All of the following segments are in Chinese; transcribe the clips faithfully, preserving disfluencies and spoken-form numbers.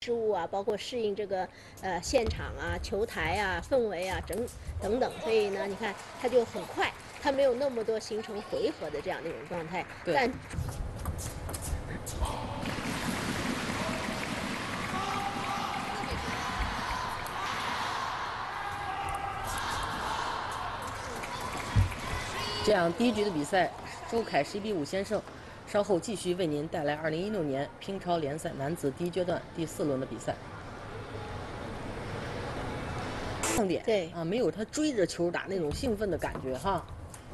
事物啊，包括适应这个呃现场啊、球台啊、氛围啊，等等等，所以呢，你看他就很快，他没有那么多形成回合的这样的一种状态。 对。 但这样第一局的比赛，周凯十一比五先胜。稍后继续为您带来二零一六年乒超联赛男子第一阶段第四轮的比赛。重点对啊，没有他追着球打那种兴奋的感觉哈。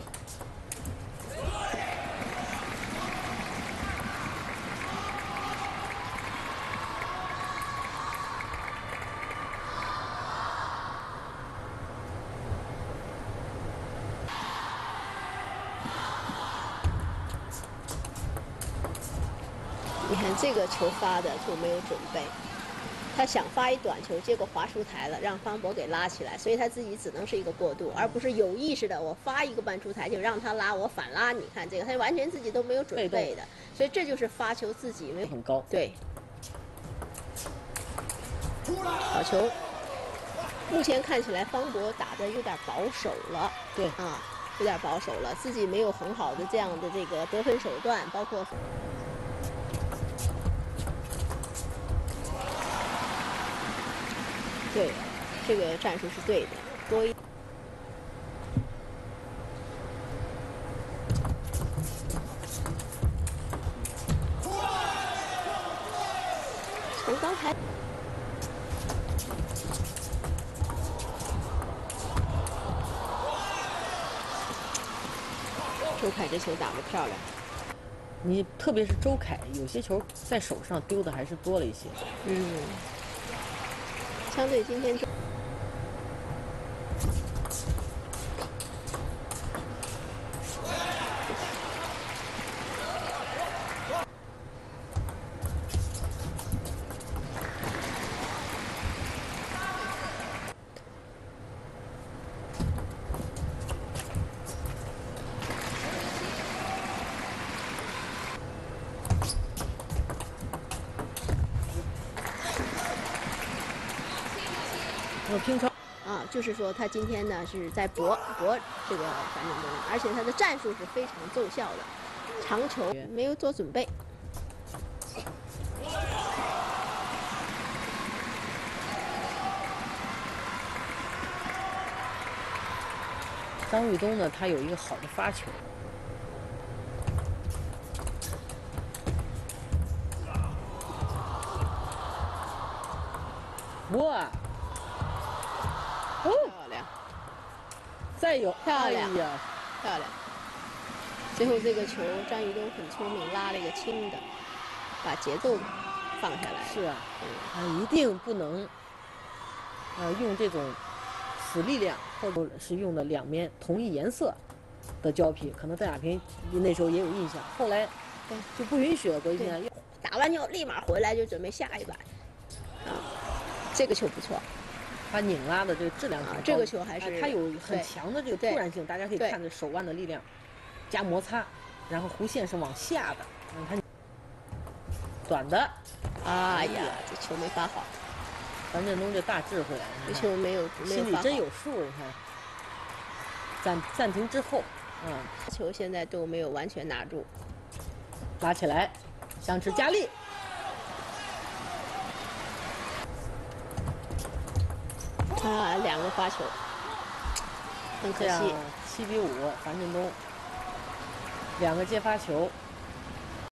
你看这个球发的就没有准备，他想发一短球，结果滑出台了，让方博给拉起来，所以他自己只能是一个过渡，而不是有意识的我发一个半出台就让他拉，我反拉。你看这个，他完全自己都没有准备的，所以这就是发球自己没很高。 对，好球。目前看起来方博打的有点保守了， 对啊，有点保守了，自己没有很好的这样的这个得分手段，包括。对，这个战术是对的，多一。从刚才，周凯这球打得漂亮。 你特别是周凯，有些球在手上丢的还是多了一些。 嗯，相对今天。 那乒超啊，就是说他今天呢是在搏搏这个樊振东，而且他的战术是非常奏效的，长球没有做准备。 张玉东呢，他有一个好的发球。哇！ 漂亮， 再有漂亮哎呀， 漂亮！最后这个球，张玉东很聪明，拉了一个轻的，把节奏放下来。 是啊，嗯，一定不能，呃，用这种死力量，或者是用的两面同一颜色的胶皮。可能邓亚萍那时候也有印象，后来对就不允许了。国际现在打完球立马回来就准备下一把，啊，这个球不错。 他拧拉的这个质量很高， 啊，这个球还是他有很强的这个突然性，大家可以看这手腕的力量加摩擦，然后弧线是往下的，嗯，他短的， 哎呀，这球没发好。 樊振东这大智慧， 这球没有，没有心里真有数。你看，暂暂停之后，嗯， 球现在都没有完全拿住， 拉起来，相持加力。 啊，两个发球，很可惜。 七比五，樊振东两个接发球。